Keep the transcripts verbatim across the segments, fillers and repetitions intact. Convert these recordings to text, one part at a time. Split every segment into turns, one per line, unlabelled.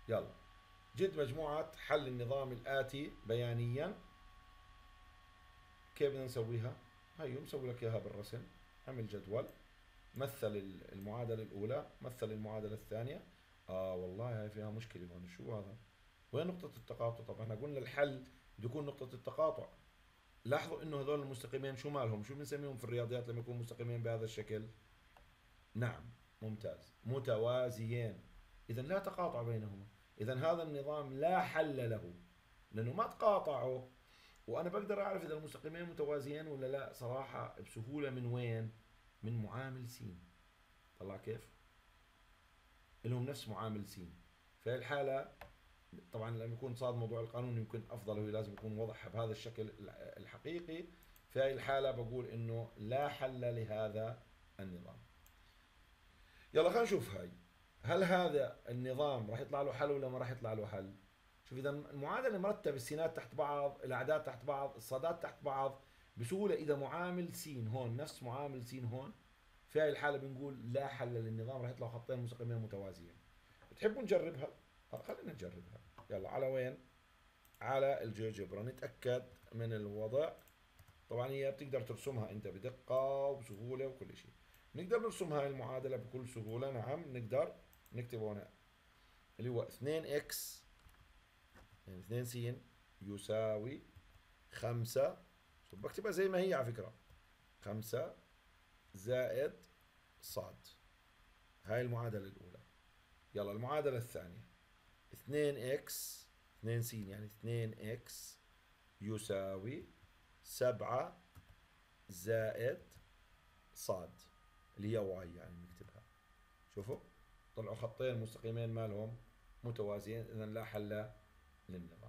يلا جد مجموعة حل النظام الآتي بيانيا. كيف بدنا نسويها؟ هيو مسوي لك إياها بالرسم. عمل جدول، مثل المعادلة الأولى، مثل المعادلة الثانية. آه والله هاي فيها مشكلة هون، شو هذا؟ وين نقطة التقاطع؟ طبعا احنا قلنا الحل بده يكون نقطة التقاطع. لاحظوا انه هذول المستقيمين شو مالهم؟ شو بنسميهم في الرياضيات لما يكونوا مستقيمين بهذا الشكل؟ نعم، ممتاز، متوازيين. اذا لا تقاطع بينهما، اذا هذا النظام لا حل له، لانه ما تقاطعوا. وانا بقدر اعرف اذا المستقيمين متوازيين ولا لا صراحة بسهولة. من وين؟ من معامل س. طلع كيف؟ لهم نفس معامل س. في الحالة طبعا لما يكون صار موضوع القانون يمكن افضل، هو لازم يكون واضح بهذا الشكل الحقيقي. في هذه الحالة بقول انه لا حل لهذا النظام. يلا خلينا نشوف هاي. هل هذا النظام راح يطلع له حل ولا ما راح يطلع له حل؟ شوف، اذا المعادله مرتب، السينات تحت بعض، الاعداد تحت بعض، الصادات تحت بعض بسهوله. اذا معامل س هون نفس معامل س هون، في هاي الحاله بنقول لا حل للنظام، راح يطلعوا خطين مستقيمين متوازيين. بتحبوا نجربها؟ طب خلينا نجربها. يلا على وين؟ على الجيوجبرا نتاكد من الوضع. طبعا هي بتقدر ترسمها انت بدقه وبسهوله وكل شيء. نقدر نرسم هاي المعادله بكل سهوله. نعم نقدر نكتب هنا اللي هو اثنين اكس يعني اثنين س يساوي خمسة. بكتبها زي ما هي على فكرة، خمسة زائد صاد. هاي المعادلة الأولى. يلا المعادلة الثانية، اثنين اكس اثنين س يعني اثنين اكس يساوي سبعة زائد صاد اللي هي واي يعني نكتبها. شوفوا طلعوا خطين مستقيمين مالهم متوازيين، إذا لا حل للنظام.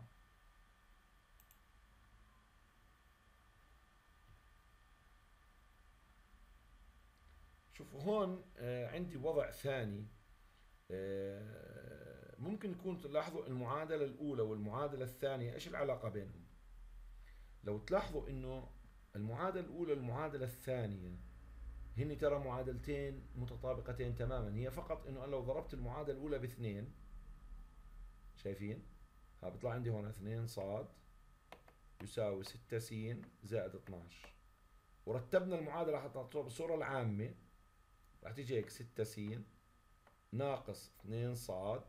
شوفوا هون آه عندي وضع ثاني. آه ممكن يكون تلاحظوا المعادلة الأولى والمعادلة الثانية إيش العلاقة بينهم؟ لو تلاحظوا إنه المعادلة الأولى والمعادلة الثانية هن ترى معادلتين متطابقتين تماما. هي فقط إنه أنا لو ضربت المعادلة الأولى باثنين، شايفين؟ ها بيطلع عندي هون اثنين صاد يساوي ستة س زائد اثناشر. ورتبنا المعادلة حتى بالصورة العامة راح تيجي هيك ستة س ناقص اثنين صاد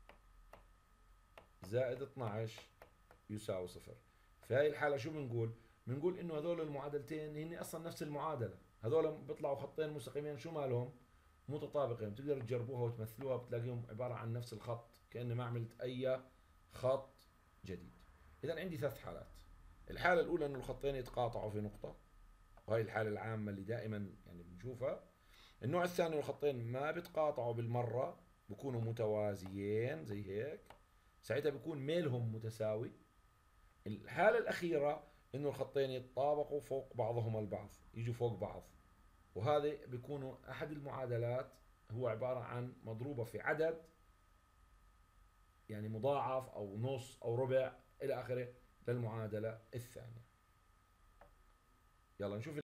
زائد اثناشر يساوي صفر. في هاي الحالة شو بنقول؟ بنقول انه هذول المعادلتين هن اصلا نفس المعادلة. هذول بيطلعوا خطين مستقيمين شو مالهم؟ متطابقين. بتقدروا تجربوها وتمثلوها بتلاقيهم عبارة عن نفس الخط، كأني ما عملت اي خط جديد. اذا عندي ثلاث حالات. الحالة الاولى انه الخطين يتقاطعوا في نقطة، وهي الحالة العامة اللي دائما يعني بنشوفها. النوع الثاني الخطين ما بيتقاطعوا بالمرة، بكونوا متوازيين زي هيك، ساعتها بيكون ميلهم متساوي. الحالة الأخيرة إنه الخطين يتطابقوا فوق بعضهم البعض، يجوا فوق بعض، وهذا بيكونوا أحد المعادلات هو عبارة عن مضروبة في عدد يعني مضاعف أو نص أو ربع إلى آخره للمعادلة الثانية. يلا نشوف.